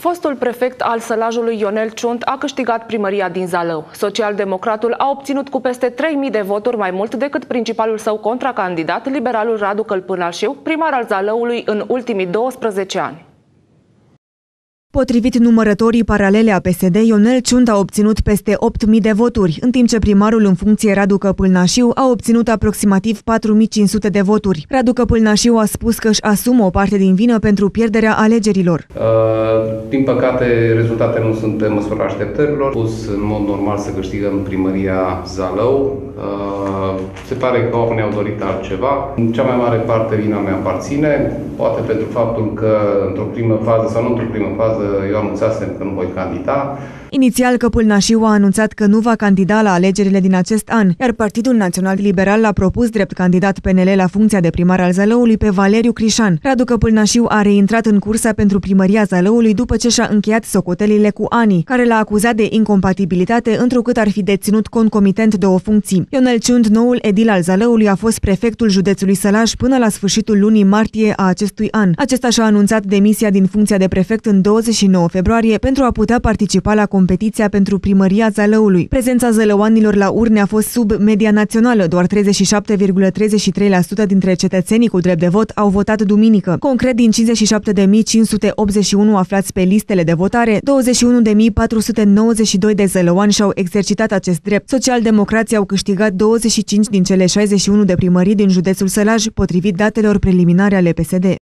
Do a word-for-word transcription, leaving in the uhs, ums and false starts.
Fostul prefect al Sălajului Ionel Ciunt a câștigat primăria din Zalău. Social-democratul a obținut cu peste trei mii de voturi mai mult decât principalul său contracandidat, liberalul Radu Călpânașiu, primar al Zalăului în ultimii douăsprezece ani. Potrivit numărătorii paralele a P S D, Ionel Ciunt a obținut peste opt mii de voturi, în timp ce primarul în funcție Radu Căpâlnașiu a obținut aproximativ patru mii cinci sute de voturi. Radu Căpâlnașiu a spus că își asumă o parte din vină pentru pierderea alegerilor. Uh, din păcate, rezultatele nu sunt în măsura așteptărilor. Pus în mod normal să câștigăm primăria Zalău. Uh, se pare că oamenii au dorit altceva. În cea mai mare parte vina mea aparține, poate pentru faptul că într-o primă fază sau nu într-o primă fază eu anunțasem că nu voi candida. Inițial, Căpâlnașiu a anunțat că nu va candida la alegerile din acest an, iar Partidul Național Liberal l-a propus drept candidat P N L la funcția de primar al Zalăului pe Valeriu Crișan. Radu Căpâlnașiu a reintrat în cursa pentru primăria Zalăului după ce și-a încheiat socotelile cu Ani, care l-a acuzat de incompatibilitate, întrucât ar fi deținut concomitent două funcții. Ionel Ciunt, noul edil al Zalăului, a fost prefectul județului Sălaj până la sfârșitul lunii martie a acestui an. Acesta și-a anunțat demisia din funcția de prefect în douăzeci și nouă februarie pentru a putea participa la competiția pentru primăria Zalăului. Prezența zălăuanilor la urne a fost sub media națională, doar treizeci și șapte virgulă treizeci și trei la sută dintre cetățenii cu drept de vot au votat duminică. Concret, din cincizeci și șapte de mii cinci sute optzeci și unu aflați pe listele de votare, douăzeci și unu de mii patru sute nouăzeci și doi de zălăuani și-au exercitat acest drept. Social-democrații au câștigat douăzeci și cinci din cele șaizeci și unu de primării din județul Sălaj, potrivit datelor preliminare ale P S D.